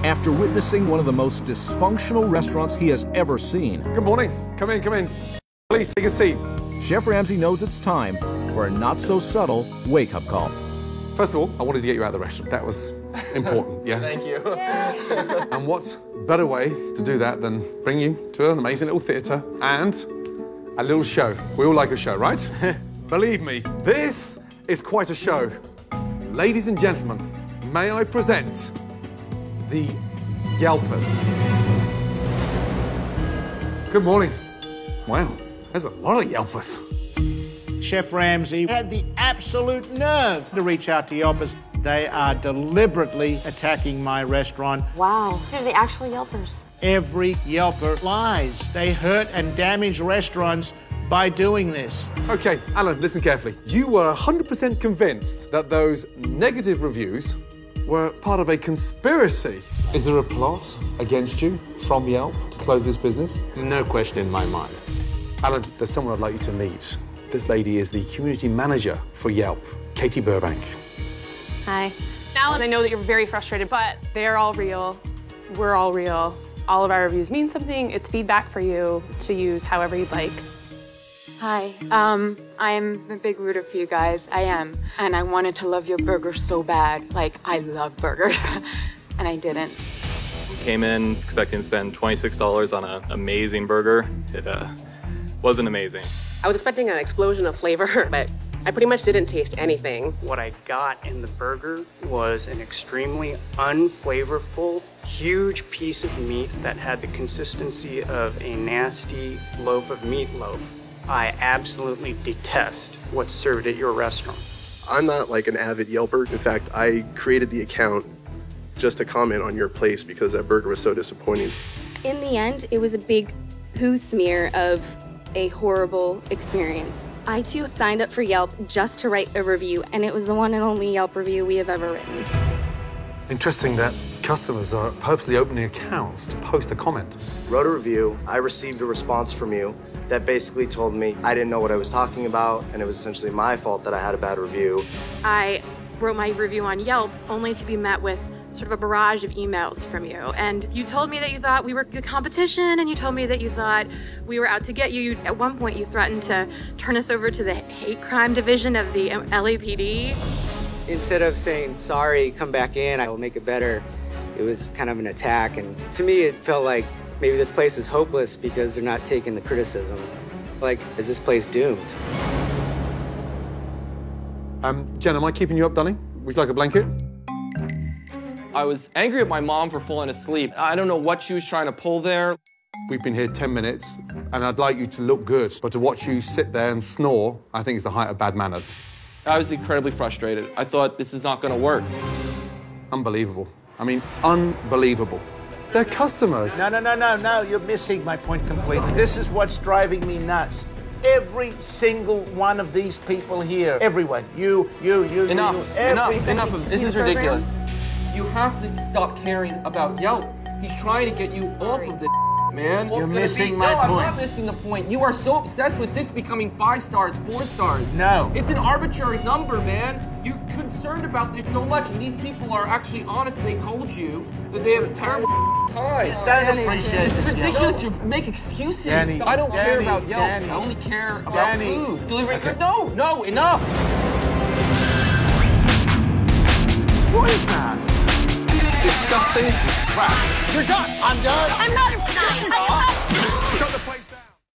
after witnessing one of the most dysfunctional restaurants he has ever seen. Good morning. Come in, come in. Please take a seat. Chef Ramsay knows it's time for a not-so-subtle wake-up call. First of all, I wanted to get you out of the restaurant. That was important, yeah? Thank you. And what better way to do that than bring you to an amazing little theatre and a little show. We all like a show, right? Believe me, this is quite a show. Ladies and gentlemen, may I present the Yelpers. Good morning. Wow, there's a lot of Yelpers. Chef Ramsay had the absolute nerve to reach out to Yelpers. They are deliberately attacking my restaurant. Wow, they're the actual Yelpers. Every Yelper lies. They hurt and damage restaurants by doing this. Okay, Alan, listen carefully. You were 100% convinced that those negative reviews were part of a conspiracy. Is there a plot against you from Yelp to close this business? No question in my mind. Alan, there's someone I'd like you to meet. This lady is the community manager for Yelp, Katie Burbank. Hi. Alan, I know that you're very frustrated, but they're all real. We're all real. All of our reviews mean something. It's feedback for you to use however you'd like. Hi, I'm a big rooter for you guys. I am. And I wanted to love your burger so bad. Like, I love burgers. And I didn't. Came in expecting to spend $26 on an amazing burger. It wasn't amazing. I was expecting an explosion of flavor, but I pretty much didn't taste anything. What I got in the burger was an extremely unflavorful, huge piece of meat that had the consistency of a nasty loaf of meatloaf. I absolutely detest what's served at your restaurant. I'm not like an avid Yelper. In fact, I created the account just to comment on your place because that burger was so disappointing. In the end, it was a big poo smear of a horrible experience. I too signed up for Yelp just to write a review, and it was the one and only Yelp review we have ever written. Interesting that customers are purposely opening accounts to post a comment. Wrote a review, I received a response from you that basically told me I didn't know what I was talking about, and it was essentially my fault that I had a bad review. I wrote my review on Yelp only to be met with sort of a barrage of emails from you. And you told me that you thought we were the competition, and you told me that you thought we were out to get you. At one point, you threatened to turn us over to the hate crime division of the LAPD. Instead of saying, sorry, come back in, I will make it better, it was kind of an attack. And to me, it felt like maybe this place is hopeless because they're not taking the criticism. Like, is this place doomed? Jen, am I keeping you up, darling? Would you like a blanket? I was angry at my mom for falling asleep. I don't know what she was trying to pull there. We've been here 10 minutes, and I'd like you to look good, but to watch you sit there and snore, I think is the height of bad manners. I was incredibly frustrated. I thought this is not going to work. Unbelievable. I mean, unbelievable. They're customers. No, you're missing my point completely. This is what's driving me nuts. Every single one of these people here, everyone, you, Enough of this. This is ridiculous. You have to stop caring about Yelp. He's trying to get you off of this, man. You're missing my point. No, I'm not missing the point. You are so obsessed with this becoming 5 stars, 4 stars. No. It's an arbitrary number, man. You're concerned about this so much, and these people are actually honest. They told you that they have a terrible time. Don't appreciate this. This is ridiculous. You make excuses. Danny, I don't care about Yelp. Danny, I only care about Danny. food. Delivery. No, enough. What is that? Disgusting crap. You're done. I'm done. I'm not done.